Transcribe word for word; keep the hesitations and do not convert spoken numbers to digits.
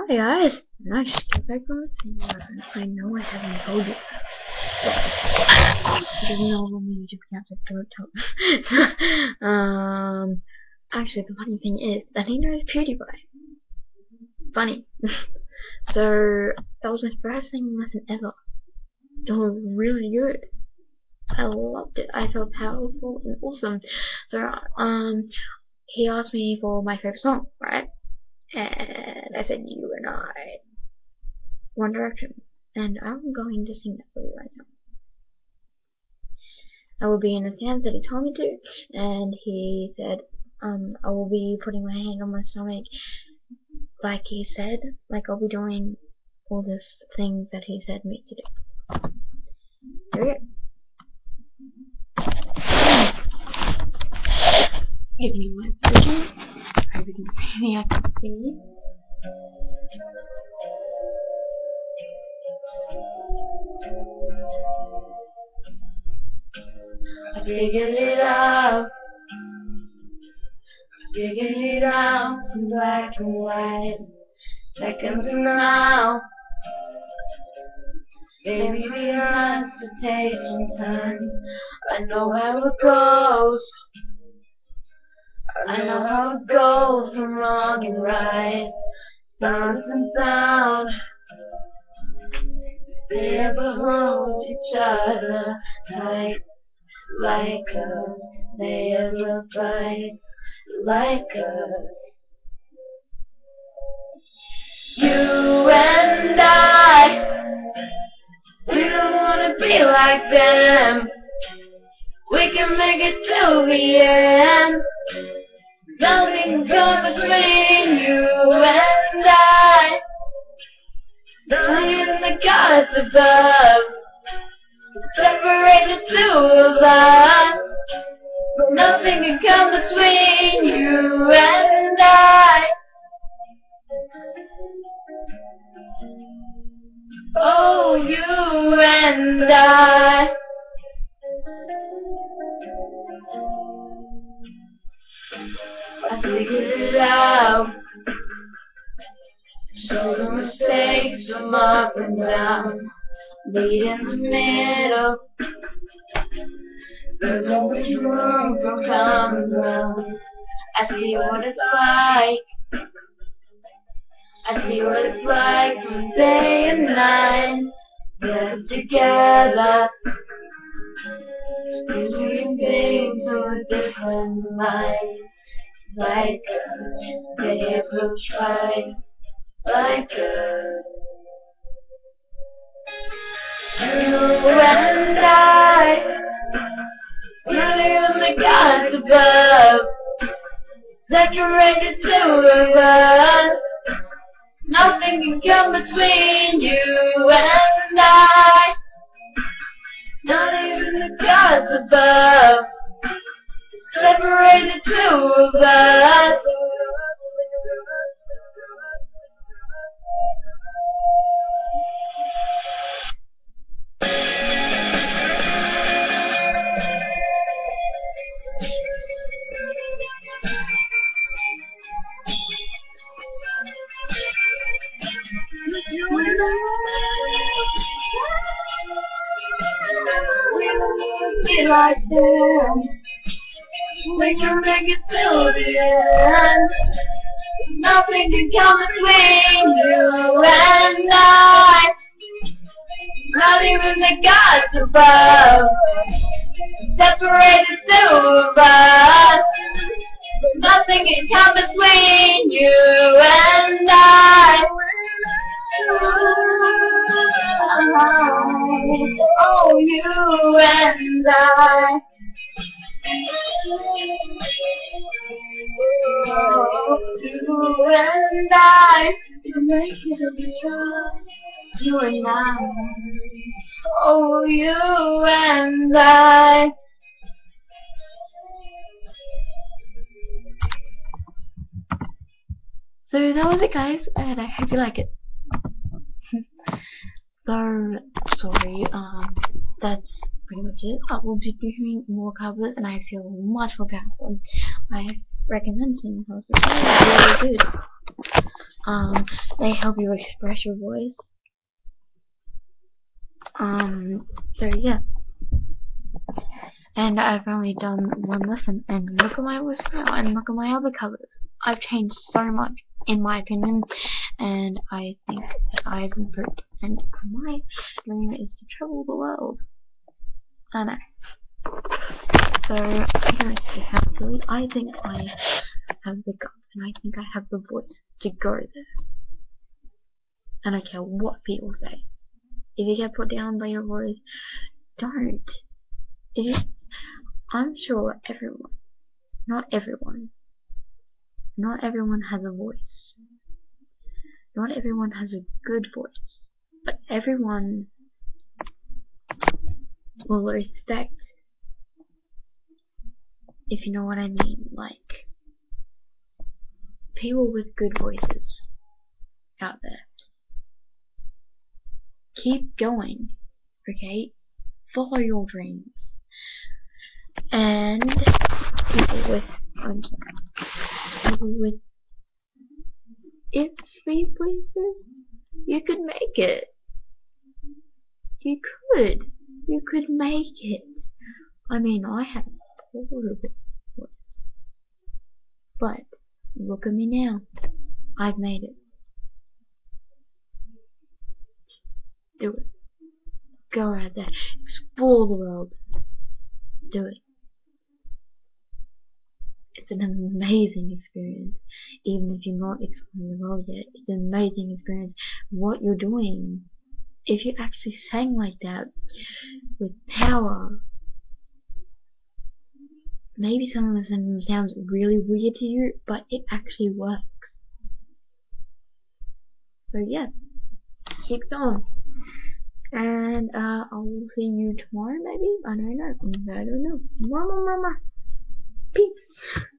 Hi guys, nice to get back on the thing. I know I haven't told you. She doesn't know about my YouTube account, so don't tell her. um, actually, the funny thing is that he knows PewDiePie. Funny. So that was my first singing lesson ever. It was really good. I loved it. I felt powerful and awesome. So um, he asked me for my favorite song, right? And I said, You and I, One Direction. And I'm going to sing that for you right now. I will be in the stance that he told me to, and he said, um, I will be putting my hand on my stomach, like he said, like I'll be doing all the things that he said me to do. Here we go. Give me my position. I hope you can see me. I can see you. I figured it out. I figured it out in black and white. Seconds from now. Maybe we have to take some time. I know how it goes. I know how it goes from wrong and right. Silence and sound. They ever hold each other tight like us. They ever fight like us. You and I, we don't wanna be like them. We can make it to the end. Nothing comes between you and I. Not even the gods above separate the two of us. But nothing can come between you and I. Oh, you and I. I figured it out. So the mistakes from up and down, meet in the middle. There's always room for common ground. I see what it's like. I see what it's like from day and night. Get together, seeing things from a different light. Like us, they approach right. Like us. You and I, not even the gods above separate the two of us. Nothing can come between you and I. Not even the gods above separate the two of us. Be like them. We can make it to the end. Nothing can come between you and I. Not even the gods above separate the two of us. Nothing can come between you and I. Oh, you and I. Oh, you and I. You make it real. You and I. Oh, you and I. So that was it, guys, and I hope you like it. So sorry, um, that's pretty much it. I will be doing more covers, and I feel much more powerful. I recommend seeing covers. It's really good. Um, they help you express your voice. Um, so yeah. And I've only done one lesson, and look at my voice now, and look at my other covers. I've changed so much, in my opinion, and I think that I've improved. And my dream is to travel the world. I know. So, I don't think I'm silly. I think I have the guts, and I think I have the voice to go there. I don't care what people say. If you get put down by your voice, don't. If you, I'm sure everyone, not everyone, not everyone has a voice. Not everyone has a good voice, but everyone will respect, if you know what I mean, like, people with good voices out there. Keep going, okay? Follow your dreams. And people with, I'm sorry, people with iffy voices, you could make it. You could. You could make it. I mean, I had a horrible voice. But, look at me now. I've made it. Do it. Go out there. Explore the world. Do it. It's an amazing experience. Even if you're not exploring the world yet, it's an amazing experience. What you're doing. If you actually sang like that, with power, maybe some of them sounds really weird to you, but it actually works. So yeah, keep going. And uh, I'll see you tomorrow maybe? I don't know. I don't know. Mama, mama. Peace.